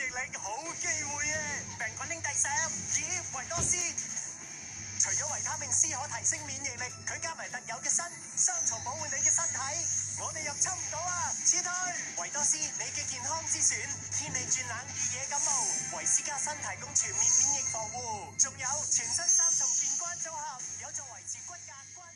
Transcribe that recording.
力，好機會啊！病菌拎第10，咦，維多斯。除咗維他命 C 可提升免疫力，佢加埋特有嘅鋅，雙重保護你嘅身體。我哋又抽唔到啊！撤退！維多斯，你嘅健康之選。天氣轉冷，易惹感冒，維斯加新提供全面免疫防護，仲有全身3重健關組合，有助維持骨骼關。